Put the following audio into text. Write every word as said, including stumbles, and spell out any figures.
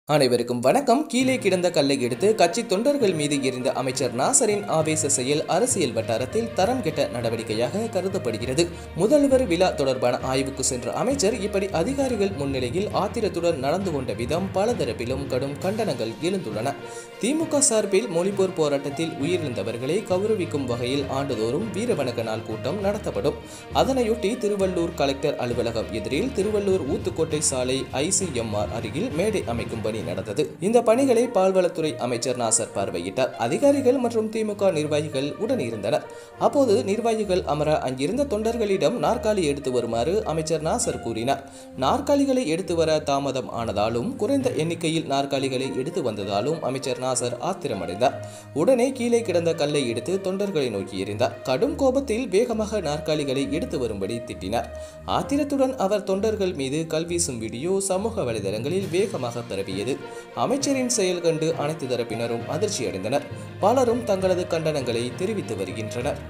அனைவருக்கும் வணக்கம். கீழே கிடந்த கல்லை எடுத்து கட்சி தொண்டர்கள் மீது எரிந்த அமைச்சர் நாசரின் ஆவேச செயல் அரசியல் வட்டாரத்தில் தரம் கெட்ட நடவடிக்கையாக கருதப்படுகிறது. முதல்வர் விழா தொடர்பான ஆய்வுக்கு சென்ற அமைச்சர் இப்படி அதிகாரிகள் முன்னிலையில் ஆத்திரத்துடன் நடந்து கொண்ட விதம் பல தரப்பிலும் கடும் கண்டனங்கள் எழுந்துள்ளன. திமுக சார்பில் மொழிப்போர் போராட்டத்தில் உயிரிழந்தவர்களை கௌரவிக்கும் வகையில் ஆண்டுதோறும் வீரவணக்க நாள் கூட்டம் நடத்தப்படும். அதனையொட்டி திருவள்ளூர் கலெக்டர் அலுவலகம் எதிரில் திருவள்ளூர் ஊத்துக்கோட்டை சாலை ஐசிஎம்ஆர் அருகில் மேடை அமைக்கும் பணி நடந்தது. இந்த பணிகளை பால்வளத்துறை அமைச்சர் நாசர் பார்வையிட்டார். அதிகாரிகள் மற்றும் திமுக நிர்வாகிகள் உடன் இருந்தனர். அப்போது நிர்வாகிகள் அமர அங்கிருந்த தொண்டர்களிடம் நாற்காலி எடுத்து வருமாறு அமைச்சர் நாசர் கூறினார். நாற்காலிகளை எடுத்து வர தாமதம் ஆனதாலும் குறைந்த எண்ணிக்கையில் நாற்காலிகளை எடுத்து வந்ததாலும் அமைச்சர் நாசர் ஆத்திரமடைந்தார். உடனே கீழே கிடந்த கல்லை எடுத்து தொண்டர்களை நோக்கி எறிந்தார். கடும் கோபத்தில் வேகமாக நாற்காலிகளை எடுத்து வரும்படி திட்டினார். ஆத்திரத்துடன் அவர் தொண்டர்கள் மீது கல்வீசும் வீடியோ சமூக வலைதளங்களில் வேகமாக பரவியது. அமைச்சரின் செயல் கண்டு அனைத்து தரப்பினரும் அதிர்ச்சி அடைந்தனர். பலரும் தங்களது கண்டனங்களை தெரிவித்து வருகின்றனர்.